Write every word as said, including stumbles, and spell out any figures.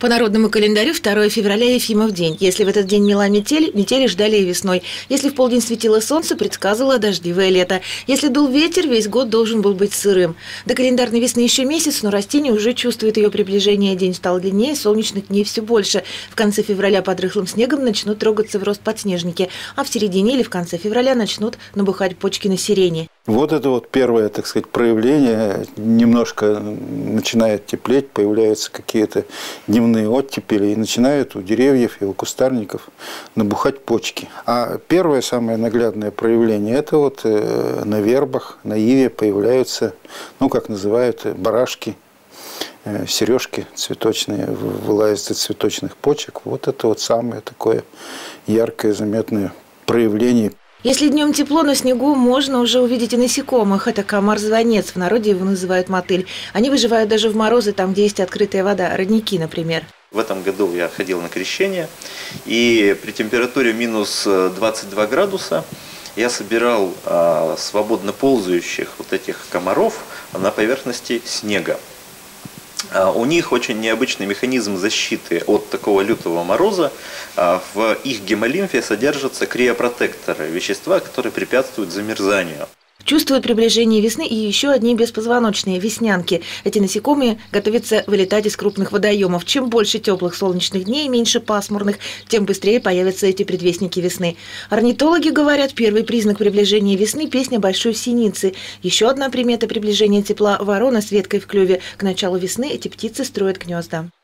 По народному календарю второе февраля Ефимов день. Если в этот день мела метель, метели ждали и весной. Если в полдень светило солнце, предсказывало дождливое лето. Если дул ветер, весь год должен был быть сырым. До календарной весны еще месяц, но растения уже чувствуют ее приближение. День стал длиннее, солнечных дней все больше. В конце февраля под рыхлым снегом начнут трогаться в рост подснежники, а в середине или в конце февраля начнут набухать почки на сирени. Вот это вот первое, так сказать, проявление. Немножко начинает теплеть, появляются какие-то дневные оттепели, и начинают у деревьев и у кустарников набухать почки. А первое, самое наглядное проявление – это вот на вербах, на иве появляются, ну, как называют, барашки, сережки цветочные, вылазят из цветочных почек. Вот это вот самое такое яркое, заметное проявление. Если днем тепло, на снегу можно уже увидеть и насекомых. Это комар-звонец, в народе его называют мотыль. Они выживают даже в морозы, там, где есть открытая вода, родники, например. В этом году я ходил на крещение, и при температуре минус двадцать два градуса я собирал а, свободно ползающих вот этих комаров на поверхности снега. У них очень необычный механизм защиты от такого лютого мороза. В их гемолимфе содержатся криопротекторы, вещества, которые препятствуют замерзанию. Чувствуют приближение весны и еще одни беспозвоночные – веснянки. Эти насекомые готовятся вылетать из крупных водоемов. Чем больше теплых солнечных дней и меньше пасмурных, тем быстрее появятся эти предвестники весны. Орнитологи говорят, первый признак приближения весны – песня большой синицы. Еще одна примета приближения тепла – ворона с веткой в клюве. К началу весны эти птицы строят гнезда.